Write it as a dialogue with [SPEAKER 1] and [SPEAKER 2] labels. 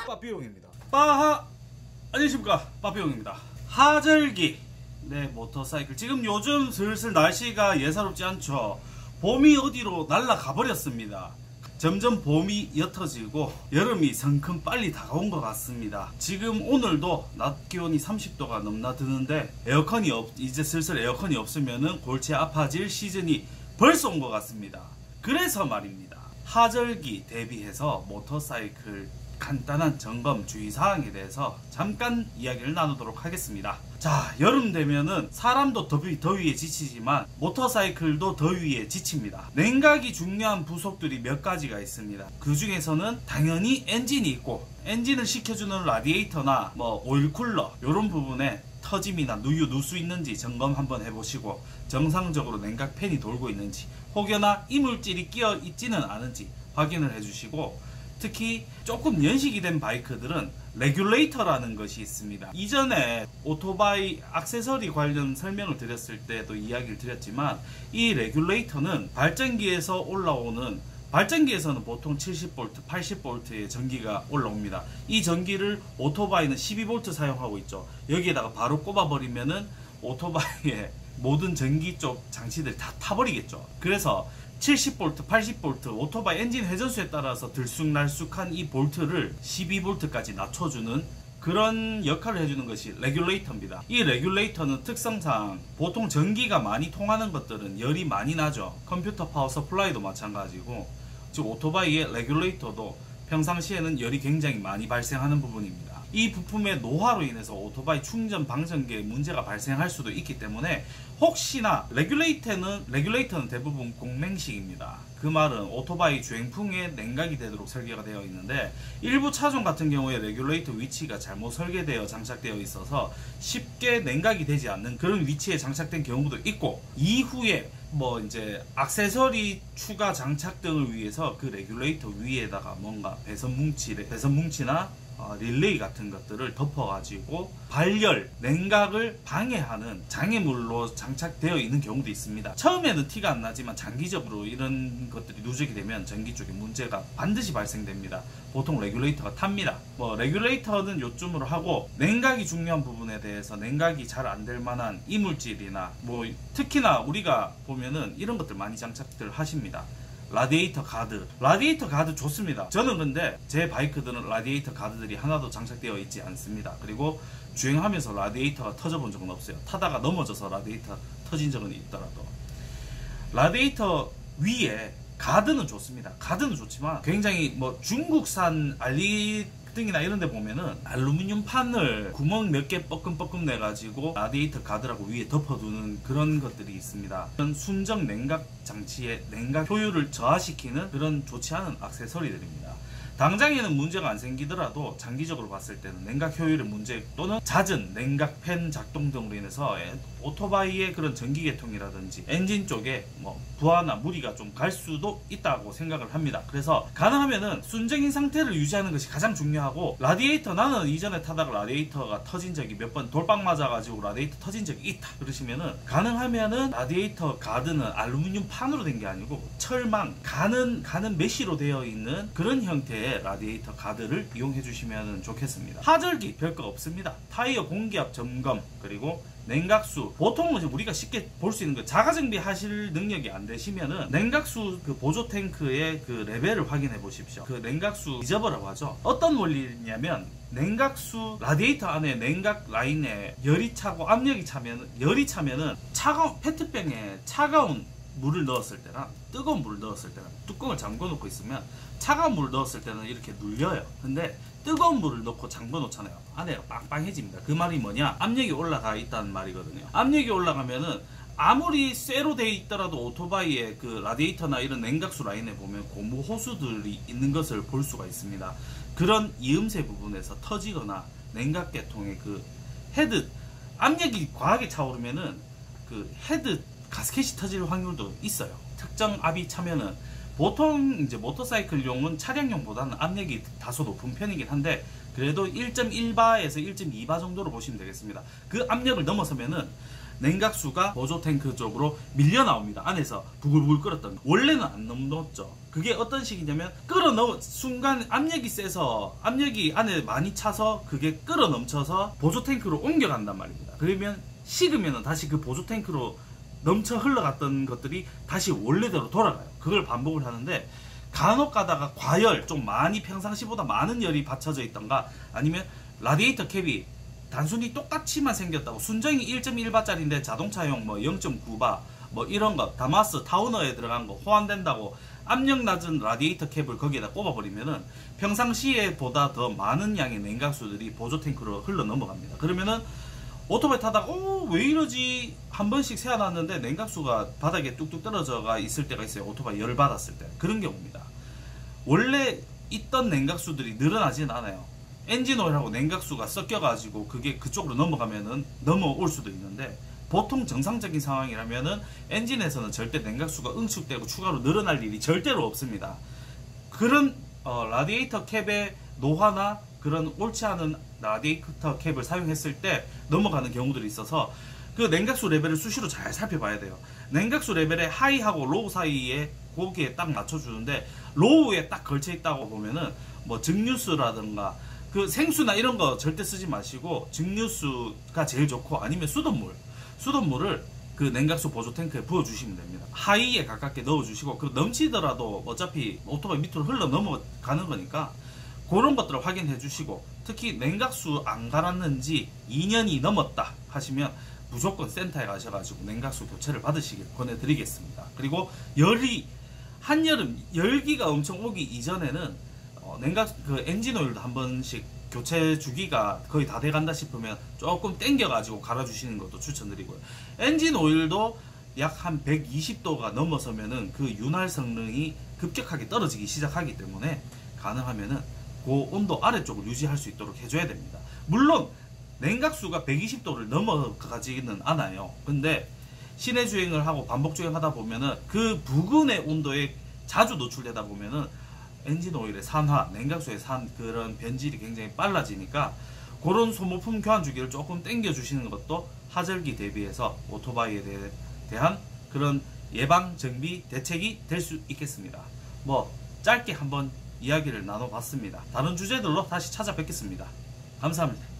[SPEAKER 1] 빠삐용입니다. 안녕하십니까, 빠삐용입니다. 하절기 네 모터사이클, 지금 요즘 슬슬 날씨가 예사롭지 않죠. 봄이 어디로 날아가 버렸습니다. 점점 봄이 옅어지고 여름이 성큼 빨리 다가온 것 같습니다. 지금 오늘도 낮 기온이 30도가 넘나 드는데 이제 슬슬 에어컨이 없으면은 골치 아파질 시즌이 벌써 온 것 같습니다. 그래서 말입니다, 하절기 대비해서 모터사이클 간단한 점검 주의사항에 대해서 잠깐 이야기를 나누도록 하겠습니다. 자, 여름 되면은 사람도 더위에 지치지만 모터사이클도 더위에 지칩니다. 냉각이 중요한 부속들이 몇 가지가 있습니다. 그 중에서는 당연히 엔진이 있고, 엔진을 식혀주는 라디에이터나 오일 쿨러 이런 부분에 터짐이나 누수 있는지 점검 한번 해보시고, 정상적으로 냉각팬이 돌고 있는지 혹여나 이물질이 끼어 있지는 않은지 확인을 해주시고, 특히 조금 연식이 된 바이크들은 레귤레이터라는 것이 있습니다. 이전에 오토바이 액세서리 관련 설명을 드렸을 때도 이야기를 드렸지만, 이 레귤레이터는 발전기에서 올라오는, 발전기에서는 보통 70V, 80V의 전기가 올라옵니다. 이 전기를 오토바이는 12V 사용하고 있죠. 여기에다가 바로 꼽아버리면은 오토바이의 모든 전기 쪽 장치들 다 타버리겠죠. 그래서 70V, 80V 오토바이 엔진 회전수에 따라서 들쑥날쑥한 이 볼트를 12V까지 낮춰주는 그런 역할을 해주는 것이 레귤레이터입니다. 이 레귤레이터는 특성상 보통 전기가 많이 통하는 것들은 열이 많이 나죠. 컴퓨터 파워 서플라이도 마찬가지고, 즉 오토바이의 레귤레이터도 평상시에는 열이 굉장히 많이 발생하는 부분입니다. 이 부품의 노화로 인해서 오토바이 충전 방전기에 문제가 발생할 수도 있기 때문에, 혹시나 레귤레이터는 대부분 공맹식입니다. 그 말은 오토바이 주행풍에 냉각이 되도록 설계가 되어 있는데, 일부 차종 같은 경우에 레귤레이터 위치가 잘못 설계되어 장착되어 있어서 쉽게 냉각이 되지 않는 그런 위치에 장착된 경우도 있고, 이후에 이제 액세서리 추가 장착 등을 위해서 그 레귤레이터 위에다가 뭔가 배선뭉치나 릴레이 같은 것들을 덮어가지고 발열, 냉각을 방해하는 장애물로 장착되어 있는 경우도 있습니다. 처음에는 티가 안 나지만 장기적으로 이런 것들이 누적이 되면 전기 쪽에 문제가 반드시 발생됩니다. 보통 레귤레이터가 탑니다. 레귤레이터는 요쯤으로 하고, 냉각이 중요한 부분에 대해서 냉각이 잘 안 될 만한 이물질이나 특히나 우리가 보면은 이런 것들 많이 장착들 하십니다. 라디에이터 가드 좋습니다. 저는 근데 제 바이크들은 라디에이터 가드들이 하나도 장착되어 있지 않습니다. 그리고 주행하면서 라디에이터가 터져 본 적은 없어요. 타다가 넘어져서 라디에이터 터진 적은 있더라도. 라디에이터 위에 가드는 좋습니다. 가드는 좋지만 굉장히 중국산 알리등이나 이런 데 보면은 알루미늄 판을 구멍 몇 개 뻐끔뻐끔 내가지고 라디에이터 가드라고 위에 덮어두는 그런 것들이 있습니다. 순정 냉각 장치의 냉각 효율을 저하시키는 그런 좋지 않은 액세서리들입니다. 당장에는 문제가 안 생기더라도 장기적으로 봤을 때는 냉각 효율의 문제 또는 잦은 냉각팬 작동 등으로 인해서 오토바이의 그런 전기계통이라든지 엔진 쪽에 부하나 무리가 좀 갈 수도 있다고 생각을 합니다. 그래서 가능하면은 순정인 상태를 유지하는 것이 가장 중요하고, 나는 이전에 타다가 라디에이터가 터진 적이 몇 번 돌빵 맞아가지고 라디에이터 터진 적이 있다 그러시면은, 가능하면은 라디에이터 가드는 알루미늄 판으로 된 게 아니고 철망, 가는 메쉬로 되어 있는 그런 형태의 라디에이터 가드를 이용해 주시면 좋겠습니다. 하절기 별거 없습니다. 타이어 공기압 점검, 그리고 냉각수, 보통은 우리가 쉽게 볼 수 있는 거, 자가정비 하실 능력이 안 되시면은 냉각수 그 보조 탱크의 그 레벨을 확인해 보십시오. 그 냉각수 리저버라고 하죠. 어떤 원리냐면, 냉각수 라디에이터 안에 냉각 라인에 열이 차고 압력이 차면은 차가운 페트병에 차가운 물을 넣었을 때랑 뜨거운 물을 넣었을 때랑 뚜껑을 잠궈 놓고 있으면, 차가운 물을 넣었을 때는 이렇게 눌려요. 근데 뜨거운 물을 넣고 잠궈 놓잖아요. 안에가 빵빵해집니다. 그 말이 뭐냐? 압력이 올라가 있다는 말이거든요. 압력이 올라가면은 아무리 쇠로 되어 있더라도 오토바이의 그 라디에이터나 이런 냉각수 라인에 보면 고무 호수들이 있는 것을 볼 수가 있습니다. 그런 이음새 부분에서 터지거나 냉각계통의 그 헤드, 압력이 과하게 차오르면은 그 헤드 가스켓이 터질 확률도 있어요. 특정 압이 차면은, 보통 이제 모터사이클용은 차량용보다는 압력이 다소 높은 편이긴 한데, 그래도 1.1바에서 1.2바 정도로 보시면 되겠습니다. 그 압력을 넘어서면은 냉각수가 보조 탱크 쪽으로 밀려 나옵니다. 안에서 부글부글 끓었던, 원래는 안 넘었죠. 그게 어떤 식이냐면 끓어 넣은 순간 압력이 세서, 압력이 안에 많이 차서 그게 끓어 넘쳐서 보조 탱크로 옮겨간단 말입니다. 그러면 식으면 다시 그 보조 탱크로 넘쳐 흘러갔던 것들이 다시 원래대로 돌아가요. 그걸 반복을 하는데, 간혹 가다가 과열, 좀 많이 평상시보다 많은 열이 받쳐져 있던가, 아니면 라디에이터 캡이 단순히 똑같이만 생겼다고, 순정이 1.1바짜리인데 자동차용 뭐 0.9바 뭐 이런 거, 다마스 타우너에 들어간 거 호환된다고 압력 낮은 라디에이터 캡을 거기에다 꼽아버리면은 평상시에 보다 더 많은 양의 냉각수들이 보조 탱크로 흘러 넘어갑니다. 그러면은 오토바이 타다가 왜 이러지 한 번씩 세워놨는데 냉각수가 바닥에 뚝뚝 떨어져가 있을 때가 있어요. 오토바이 열 받았을 때. 그런 경우입니다. 원래 있던 냉각수들이 늘어나진 않아요. 엔진오일하고 냉각수가 섞여가지고 그게 그쪽으로 넘어가면은 넘어올 수도 있는데, 보통 정상적인 상황이라면은 엔진에서는 절대 냉각수가 응축되고 추가로 늘어날 일이 절대로 없습니다. 그런 라디에이터 캡의 노화나 그런 옳지 않은 라디에이터 캡을 사용했을 때 넘어가는 경우들이 있어서, 그 냉각수 레벨을 수시로 잘 살펴봐야 돼요. 냉각수 레벨의 하이하고 로우 사이에 거기에 딱 맞춰주는데, 로우에 딱 걸쳐 있다고 보면은 뭐 증류수라든가 그 생수나 이런 거 절대 쓰지 마시고 증류수가 제일 좋고, 아니면 수돗물을 그 냉각수 보조 탱크에 부어주시면 됩니다. 하이에 가깝게 넣어주시고, 그 넘치더라도 어차피 오토바이 밑으로 흘러 넘어가는 거니까 그런 것들을 확인해 주시고, 특히 냉각수 안 갈았는지 2년이 넘었다 하시면 무조건 센터에 가셔가지고 냉각수 교체를 받으시길 권해드리겠습니다. 그리고 한여름 열기가 엄청 오기 이전에는 그 엔진오일도 한 번씩 교체 주기가 거의 다 돼간다 싶으면 조금 땡겨가지고 갈아주시는 것도 추천드리고요. 엔진오일도 약 한 120도가 넘어서면은 그 윤활 성능이 급격하게 떨어지기 시작하기 때문에 가능하면은 그 온도 아래쪽을 유지할 수 있도록 해줘야 됩니다. 물론 냉각수가 120도를 넘어가지는 않아요. 근데 시내 주행을 하고 반복 주행하다 보면은 그 부근의 온도에 자주 노출되다 보면은 엔진 오일의 산화, 냉각수의 그런 변질이 굉장히 빨라지니까, 그런 소모품 교환 주기를 조금 땡겨 주시는 것도 하절기 대비해서 오토바이에 대한 그런 예방 정비 대책이 될 수 있겠습니다. 뭐 짧게 한번 이야기를 나눠봤습니다. 다른 주제들로 다시 찾아뵙겠습니다. 감사합니다.